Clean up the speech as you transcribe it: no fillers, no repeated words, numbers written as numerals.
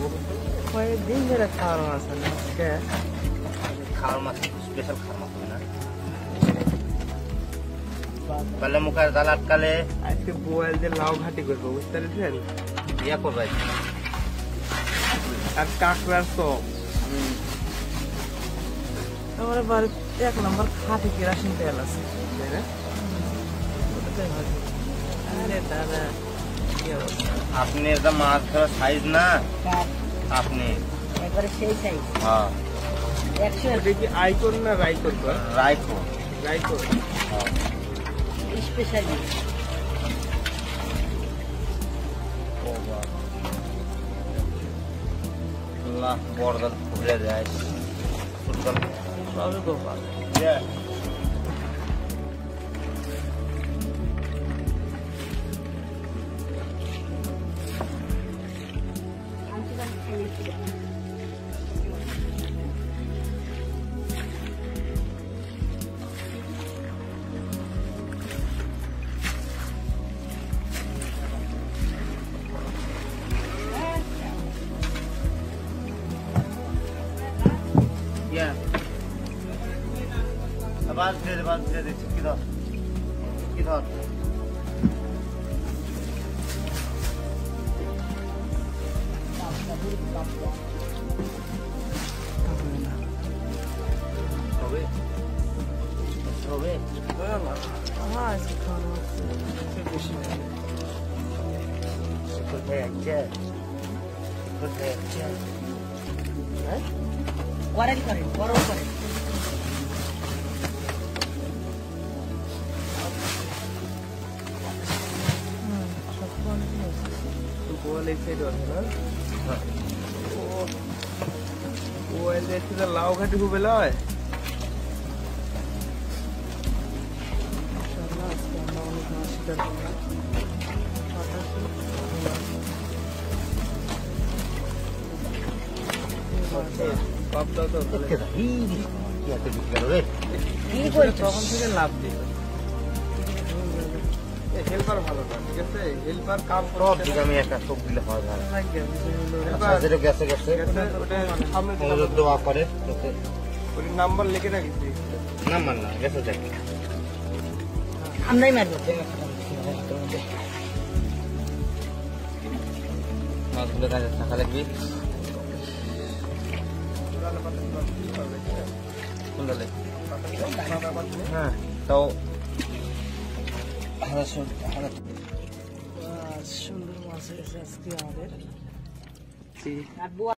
কয়েকদিন ধরে খাওয়ার মাছ না খাওয়ার মাছ স্পেশাল খাওয়ার মাছ হবে না পালে মুখার জাল আটকালে আজকে বোয়াল দিয়ে লাউ ঘাটি করবো বুঝতে পেরেছেন ইয়া করবে আর কাঁকড়ার চপ আমার বাড়িতে 1 নম্বর খাঁটি কেরাসিন তেল আছে তাই না আরে দাদা কি অবস্থা আপনি এটা মাছ ধরার সাইজ না আপনি একবারে সেই সাইজ হ্যাঁ 100 দেখি আইকন না রাইকন রাইখো রাইকন স্পেশালি আল্লাহ বড়দাল ঘুরে যায় ফুটবল সবই গোপাল বাস দিয়ে দিচ্ছি কি ধর হবে হবে হ্যাঁ আজকে খাওয়ানো হচ্ছে বেশি কোথায় আছে হ্যাঁ ওয়ারেন্ট করেন গরম করেন বোয়াল এই সাইড আছে না বোয়াল দিয়ে লাউ ঘাটি খুবে লয় আজকে আমরা অনেক মাছ শিকার করলাম পাবদাও তো কি এত বিক্রি রে কি বলছো তখন থেকে লাভ দিল হেল্পার ভালো না ঠিক আছে হেল্পার কাম সব দিকে আমি একটা সব দিলে হয় না যেটা গেছে মনোযোগ দেওয়া করে নাম্বার লিখে রাখিস নাম্বার না গেছে দেখ আমরাই মারবো মাছগুলো কাজে থাকা লাগবে হ্যাঁ তাও সুন্দর মাছ এসে আজকে আমাদের আর